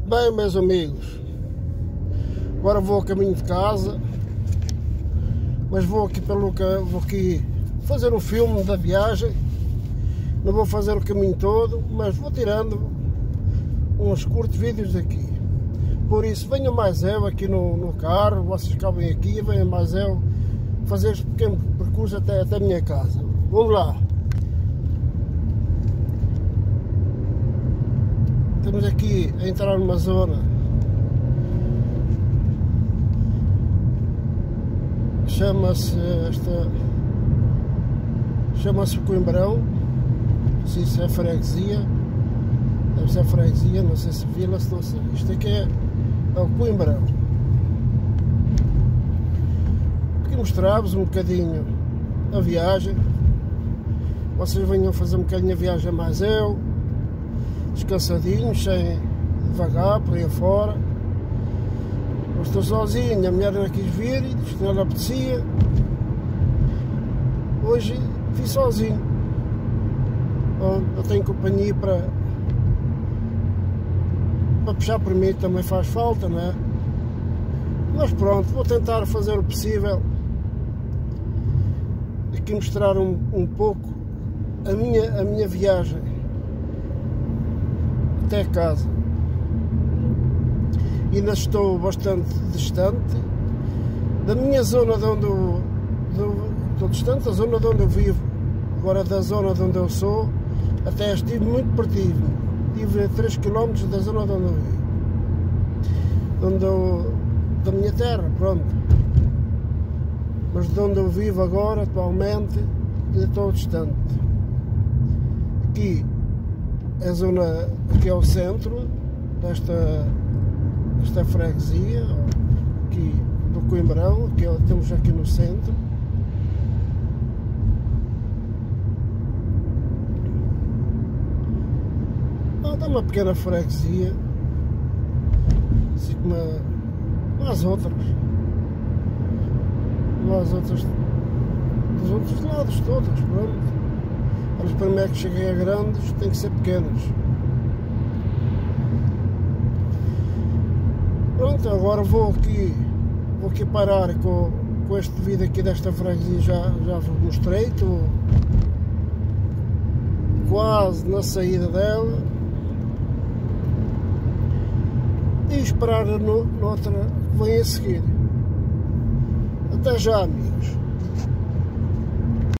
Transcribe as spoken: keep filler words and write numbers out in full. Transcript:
Bem, meus amigos, agora vou a caminho de casa, mas vou aqui pelo que vou aqui fazer um filme da viagem. Não vou fazer o caminho todo, mas vou tirando uns curtos vídeos aqui. Por isso, venha mais eu aqui no, no carro, vocês cabem aqui, venha mais eu fazer este pequeno percurso até, até a minha casa. Vamos lá. Estamos aqui a entrar numa zona chama-se esta chama-se Coimbrão. Não sei se é freguesia, deve ser freguesia, não sei se vila, se não sei. Isto aqui é, é o Coimbrão. Aqui mostrar-vos um bocadinho a viagem. Vocês venham fazer um bocadinho a viagem mais eu, descansadinhos, sem devagar, por aí afora. Eu estou sozinho, a mulher não quis vir, disse que não lhe apetecia. Hoje fui sozinho. Eu tenho companhia para, para puxar por mim, também faz falta, não é? Mas pronto, vou tentar fazer o possível. Aqui mostrar um, um pouco a minha, a minha viagem até casa. Ainda estou bastante distante da minha zona de onde eu, de, estou distante da zona de onde eu vivo. Agora da zona de onde eu sou, até estive muito pertinho. Estive a três quilómetros da zona de onde eu vivo. Onde eu, da minha terra, pronto. Mas de onde eu vivo agora, atualmente, estou distante. Aqui é a zona, aqui é o centro desta, desta freguesia, aqui do Coimbrão, que é, temos aqui no centro. Ah, dá uma pequena freguesia, assim como, a, como as outras, como as outras, dos outros lados todos, pronto. Mas para mim é que cheguei a grandes, tem que ser pequenas. Pronto, agora vou aqui, vou aqui parar com, com este vídeo aqui desta freguesia, já, já vos mostrei, estou quase na saída dela. E esperar no, noutra que vem a seguir. Até já, amigo.